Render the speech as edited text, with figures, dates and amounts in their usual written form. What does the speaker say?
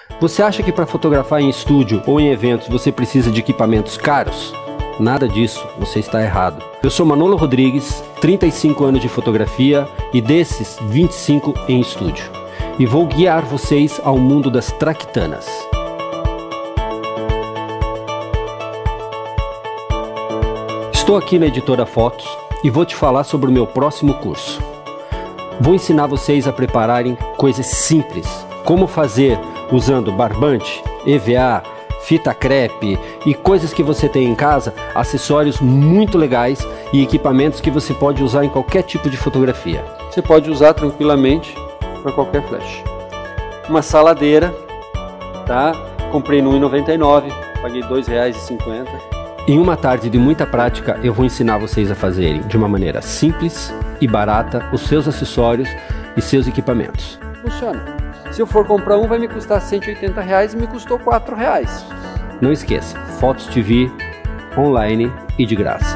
Você acha que para fotografar em estúdio ou em eventos você precisa de equipamentos caros? Nada disso, você está errado. Eu sou Manolo Rodrigues, 35 anos de fotografia e desses 25 em estúdio. E vou guiar vocês ao mundo das traquitanas. Estou aqui na Editora Fotos e vou te falar sobre o meu próximo curso. Vou ensinar vocês a prepararem coisas simples, como fazer usando barbante, EVA, fita crepe e coisas que você tem em casa, acessórios muito legais e equipamentos que você pode usar em qualquer tipo de fotografia. Você pode usar tranquilamente para qualquer flash. Uma saladeira, tá? Comprei no R$1,99, paguei R$2,50. Em uma tarde de muita prática, eu vou ensinar vocês a fazerem de uma maneira simples e barata os seus acessórios e seus equipamentos. Funciona. Se eu for comprar um, vai me custar R$180 e me custou R$4. Não esqueça, Fotos TV, online e de graça.